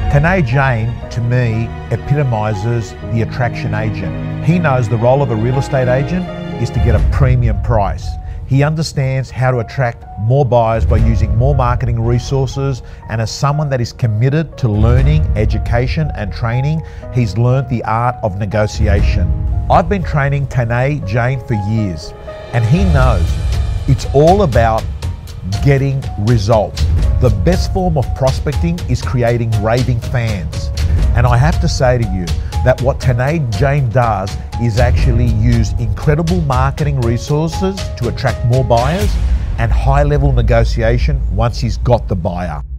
Tanay Jain, to me, epitomizes the attraction agent. He knows the role of a real estate agent is to get a premium price. He understands how to attract more buyers by using more marketing resources, and as someone that is committed to learning, education and training, he's learned the art of negotiation. I've been training Tanay Jain for years, and he knows it's all about getting results. The best form of prospecting is creating raving fans. And I have to say to you that what Tanay Jain does is actually use incredible marketing resources to attract more buyers and high-level negotiation once he's got the buyer.